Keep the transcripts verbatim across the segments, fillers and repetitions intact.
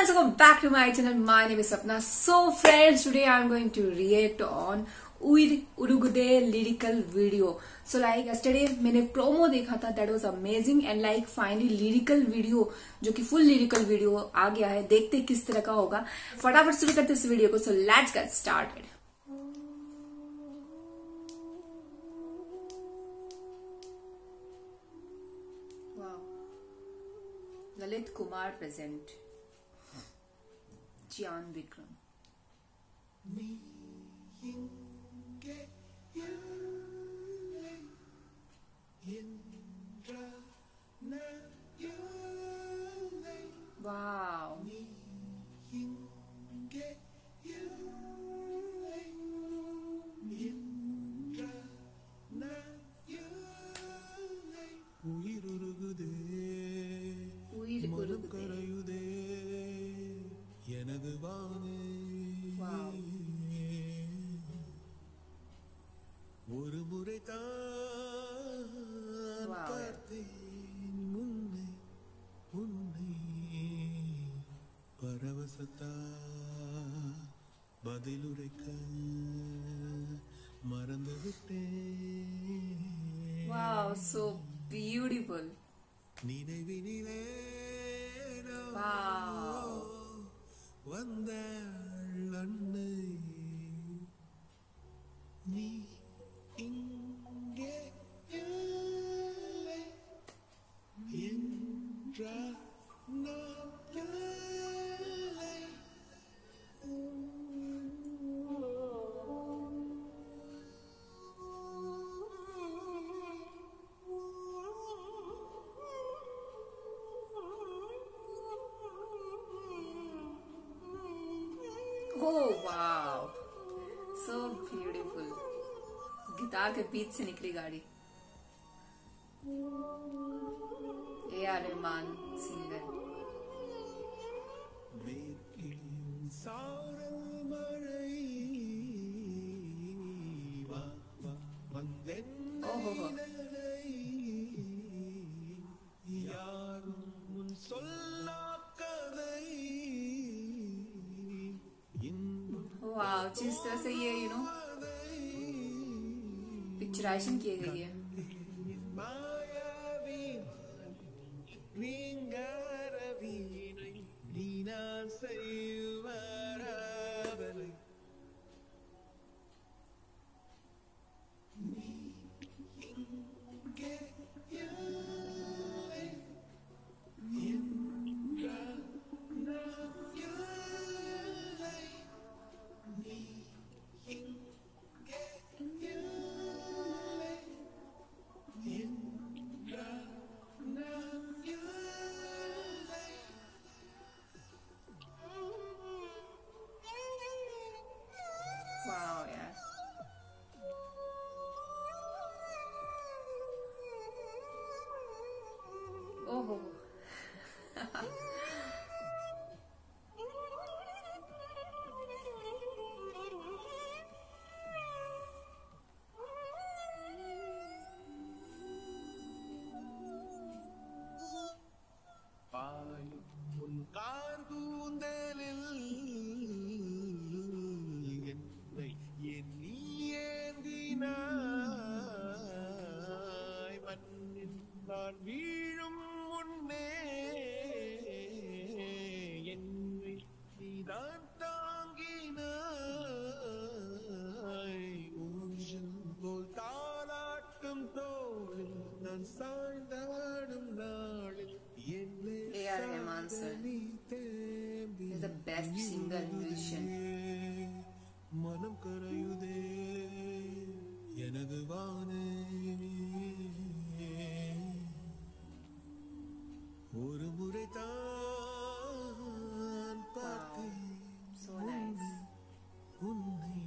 friends, welcome back to my channel. My name is Sapna. So friends, today I am going to react on Uir Urugude lyrical video. So like yesterday मैंने promo देखा था, that was amazing and like finally lyrical video जो कि full lyrical video आ गया है. देखते किस तरह का होगा. फटाफट शुरू करते इस वीडियो को. So let's get started. Wow. Lalit Kumar present. Jian Vikram. Wow. Wow. ஒரு முறைதான் பார்த்தேன் முன்னை உன்னை பரவசத்தா பதிலுரைக்க மறந்து விட்டேன். Wow, so beautiful. நினைவினிலே Wow. வந்தாள் அன்னை நீ இங்கே இல்லை என்றால் நான் இல்லை. Oh wow, so beautiful. Guitar के बीच से निकली गाड़ी. A R Rahman singer. மேற்கில் சாரல் மழை வா வா வந்தென் ஓஹோ. யாரும் முன் சொல்லா கதை Wow, जिस तरह से ये यू नो पिक्चराइजेशन की गई है. Wow, yeah. Oh. உன் கார் கூந்தலில் என்னை எண்ணி ஏந்தினாய் மண்ணில் நான் வீழும் முன்னே என்னை நீதான் தாங்கினாய் ஊஞ்சல் போல் தாலாட்டும் தோளில் நான் சாய்ந்தாடும் நாளில் A R Rahman sir is the best singer musician. மனம் கரையுதே எனது வானே ஒரு முறைதான் பார்த்தேன் So nice. உன்னை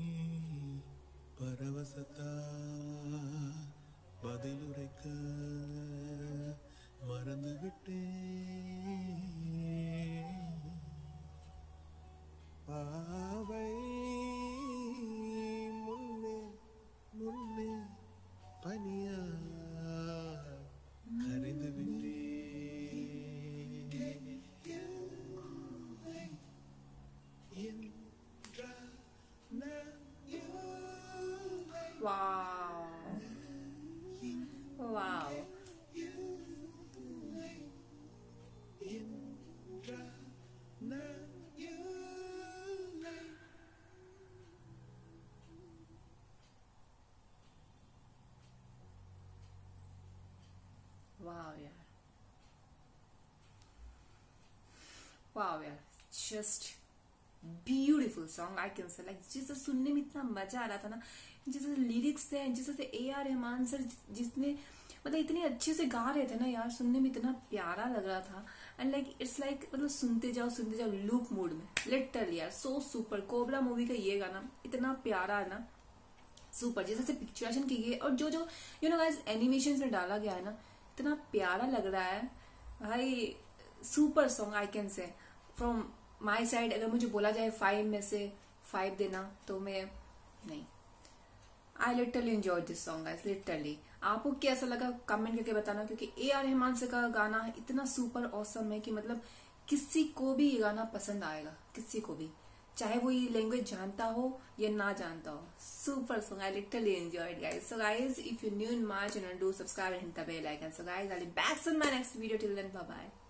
பரவசத்தா பதிலுரைக்க மறந்து விட்டேன். பாவை முன்னே முன்னே பனியா கரைந்து விட்டேன். वाव यार, just beautiful song I can say. Like जिसे सुनने में इतना मजा आ रहा था ना, जिसे लिरिक्स थे, जिसे ए आर रहमान सर जिसने मतलब इतने अच्छे से गा रहे थे ना यार, सुनने में इतना प्यारा लग रहा था। एंड लाइक इट्स लाइक मतलब सुनते जाओ सुनते जाओ लूप मूड में, लिटरली यार सो सुपर। कोबरा मूवी का ये गाना इतना प्यारा है ना, सुपर। जैसे से पिक्चराइजेशन की गई और जो जो यू नो गाइस एनिमेशन में डाला गया है ना, इतना प्यारा लग रहा है भाई। Super song I can say from my side. अगर मुझे बोला जाए फाइव में से फाइव देना तो मैं नहीं, I literally enjoy this song guys, literally. आपको कैसा लगा कमेंट करके बताना, क्योंकि ए आर रहमान से का गाना इतना सुपर ऑसम है कि मतलब किसी को भी ये गाना पसंद आएगा, किसी को भी, चाहे वो ये लैंग्वेज जानता हो या ना जानता हो। Super song, I literally enjoyed guys. So guys, if you new in my channel, do subscribe and hit the bell icon. So guys, I'll be back soon in my next video. Till then, bye bye.